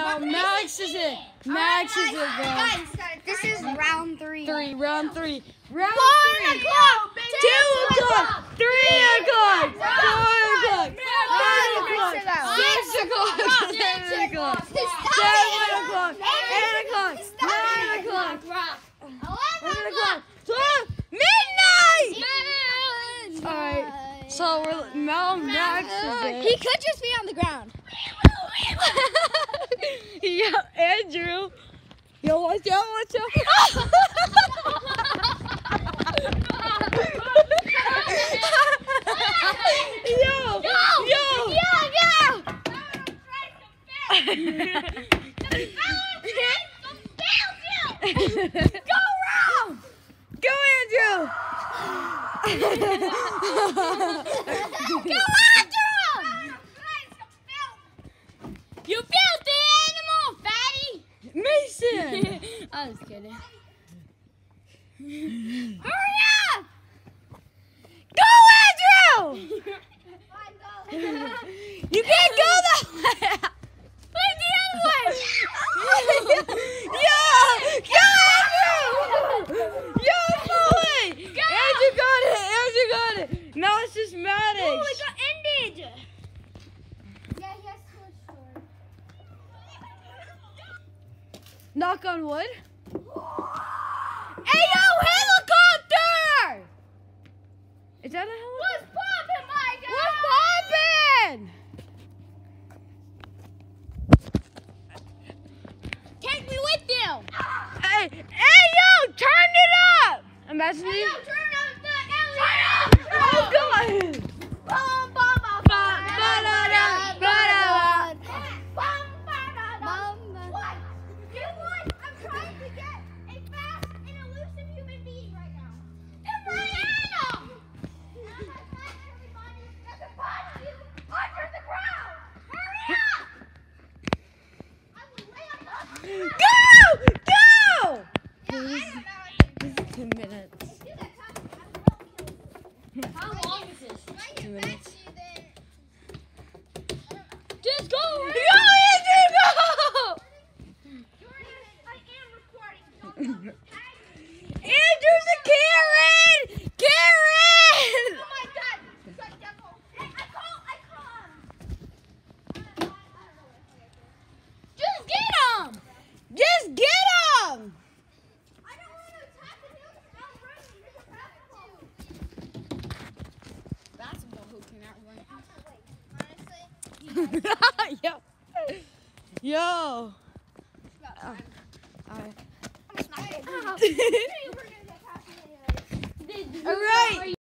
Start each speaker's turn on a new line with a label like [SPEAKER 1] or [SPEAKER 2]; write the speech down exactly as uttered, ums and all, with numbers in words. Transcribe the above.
[SPEAKER 1] Oh, Max is it. Max is it, bro.
[SPEAKER 2] Guys, this is round three.
[SPEAKER 1] Three, round three. Round
[SPEAKER 2] One
[SPEAKER 1] three.
[SPEAKER 2] o'clock.
[SPEAKER 1] Two o'clock. Three o'clock. Four o'clock. Five o'clock. Six o'clock. Seven o'clock. Seven o'clock. Eight o'clock. Nine o'clock. Eleven o'clock. Twelve. Midnight. Alright. So we're now Max is it.
[SPEAKER 2] He could just be on the ground.
[SPEAKER 1] Yo, Andrew. Yo, watch out, watch out. Yo, yo, yo.
[SPEAKER 2] Yo, yo.
[SPEAKER 1] Go round. Go, Andrew.
[SPEAKER 2] Go Andrew! You built the animal, fatty!
[SPEAKER 1] Mason.
[SPEAKER 2] I was kidding. Hurry up!
[SPEAKER 1] Go, Andrew! You can't go that way.
[SPEAKER 2] Wait, the other way!
[SPEAKER 1] Yo, go, Andrew! Yo, fully! Andrew got it. Andrew got it. Now it's just Maddox.
[SPEAKER 2] Oh, it got ended! Yeah, he has switch sword.
[SPEAKER 1] Knock on wood.
[SPEAKER 2] Hey, yo, helicopter!
[SPEAKER 1] Is that a helicopter?
[SPEAKER 2] What's poppin', my guy?
[SPEAKER 1] What's poppin'?
[SPEAKER 2] Take me with you!
[SPEAKER 1] Hey, hey, yo, turn it up! Imagine
[SPEAKER 2] Hey,
[SPEAKER 1] me.
[SPEAKER 2] yo, turn up the L E D!
[SPEAKER 1] Oh, God.
[SPEAKER 2] Bum, bum, bum,
[SPEAKER 1] Ba, ba, da, da, ba, da,
[SPEAKER 2] Bum, ba, da, da. What? You what? I'm trying to get a fast and elusive human being right now. It's Brianna! Now my friend, everybody, has to punch you under the ground! Hurry up! I will lay on the
[SPEAKER 1] Go! Go!
[SPEAKER 2] Yeah, I don't know.
[SPEAKER 1] This is two minutes.
[SPEAKER 2] Do that time. I will kill you.
[SPEAKER 3] How long is this?
[SPEAKER 1] Two minutes.
[SPEAKER 2] Just go!
[SPEAKER 1] Go, Andrew, go!
[SPEAKER 2] Jordan, I am recording.
[SPEAKER 1] Andrew's a Karen! Karen!
[SPEAKER 2] Oh my God! Good devil. Hey, I call, I call him. Just get him!
[SPEAKER 1] Just get him!
[SPEAKER 2] I don't want to attack the hill. I'll run. There's a basketball.
[SPEAKER 3] Basketball hoop can outrun.
[SPEAKER 2] Honestly,
[SPEAKER 1] Yo. Yo.
[SPEAKER 2] it's about
[SPEAKER 1] Oh.
[SPEAKER 2] time.
[SPEAKER 1] Alright.
[SPEAKER 2] I'm gonna smack it.